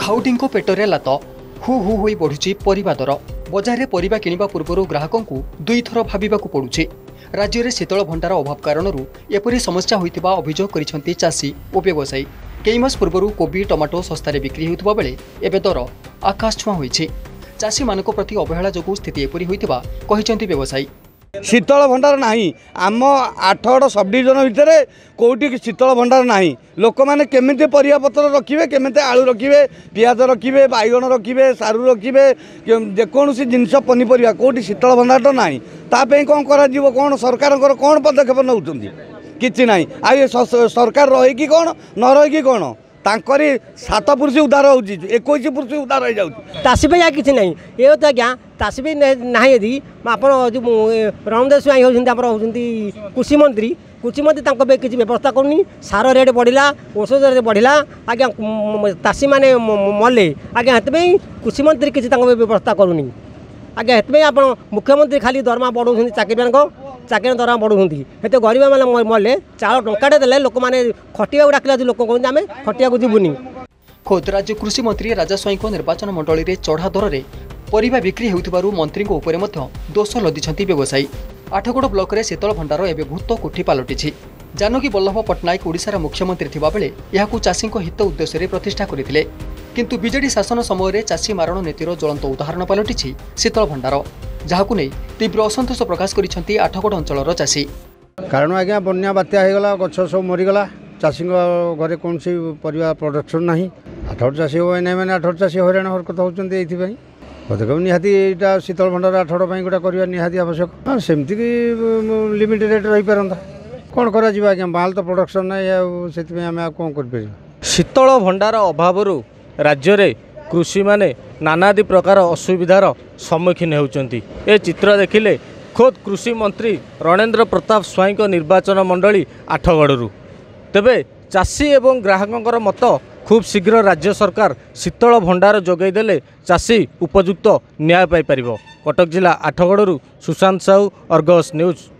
ଖାଉଟିଙ୍କ ପେଟରେ ଲାତ ହୁ ହୁ ହୋଇ ବଢ଼ୁଛି ପରିବା ଦର। ବଜାରରେ ପରିବା କିଣିବା ପୂର୍ବରୁ ଗ୍ରାହକଙ୍କୁ ଦୁଇଥର ଭାବିବାକୁ ପଡ଼ୁଛି। ରାଜ୍ୟରେ ଶୀତଳ ଭଣ୍ଡାର ଅଭାବ କାରଣରୁ ଏପରି ସମସ୍ୟା ହୋଇଥିବା ଅଭିଯୋଗ କରିଛନ୍ତି ଚାଷୀ ଓ ବ୍ୟବସାୟୀ। କେଇ ମାସ ପୂର୍ବରୁ କୋବି ଟମାଟୋ ଶସ୍ତାରେ ବିକ୍ରି ହେଉଥିବା ବେଳେ ଏବେ ଦର ଆକାଶ ଛୁଆଁ ହୋଇଛି। ଚାଷୀମାନଙ୍କ ପ୍ରତି ଅବହେଳା ଯୋଗୁଁ ସ୍ଥିତି ଏପରି ହୋଇଥିବା କହିଛନ୍ତି ବ୍ୟବସାୟୀ। शीतल भंडार नहीं आम 8 सब डिविजन भितर कौटी शीतल भंडार नहीं। लोक मैंने केमिति परिया पत्र रखिए, केमिति आलू रखिए, पियाज रखिए, बैगण रखिए, सारू रखिए, जेकोसी जिनस पनीपरिया कौटी शीतल भंडार तो नहीं। तापे कौन कौन सरकार कौन पदक्षेप नौकरी किसी ना। आ सरकार रही कौन न रही कौन तांकरी 7 पुरुष उद्धार हो 21 पुरुष उद्धार हो जाऊँ। चाषी किसी ना ये तो आज्ञा चाषी भी ना यदि आप जो रणदेव स्वाई होती कृषि मंत्री किसी व्यवस्था करनी। सार रेट बढ़ला, औषध रेट बढ़ला, आज्ञा चाषी मैंने मले आज्ञा हेतु कृषि मंत्री किसी व्यवस्था करूनी। आज्ञा हेतु आप मुख्यमंत्री खाली दरमा बढ़ाऊँ चाकरी चाकरी दरमा बढ़ाऊँ हेतु गरीब मैंने मले चाल टंकाटे देले लोक मैंने खटिया डाकिला लोक कहते आम खटिया जीवनी। खोद राज्य कृषि मंत्री राजा स्वाई निर्वाचन मंडली में चढ़ा दर में परिवा बिक्री होउथिबारु मंत्री उपरे मध्य दोष लदिछंती व्यवसायी। आठगड़ ब्लॉक रे शीतल भंडार एवं भूत कोठी पलटिछि। जानकी वल्लभ पट्टनायक ओडिशार मुख्यमंत्री थिबा बेले याकु चाषी हित उद्देश्य प्रतिष्ठा करथिले। किंतु बीजेडी शासन समय चाषी मारण नीतिर ज्वलंत उदाहरण पलटिछि शीतल भंडार, जहाकु नै तीव्र असंतोष प्रकाश करिसंती आठगड़ अंचलर चाषी। कारण आज्ञा बन्या बात्या होगला, गछ सब मरीगला, चाषी घरे कौन सी परिवा प्रोडक्शन ना। 8 चाषी हो मैंने 8 चाषी हईराण हरकत होती ये पदक्षेप निहाती यहाँ शीतल भंडार 8 गोटा करवा निहाती आवश्यक। हाँ सेमती लिमिट रेट रही पारंता कौन करा आज्ञा माल तो प्रोडक्शन ना से कौन कर। शीतल भंडार अभाव राज्य में कृषि माने नानादि प्रकार असुविधार सम्मुखीन होती। ए चित्र देखिले खोद कृषि मंत्री रणेन्द्र प्रताप स्वाई निर्वाचन मंडली आठगड़ू। तेबे चाषी एवं ग्राहकों मत खूब शीघ्र राज्य सरकार शीतल भंडार जोगैदेले चाषी उपयुक्त न्याय पाई परिबो। कटक जिला आठगड़ू सुशांत साहू, अर्गस न्यूज।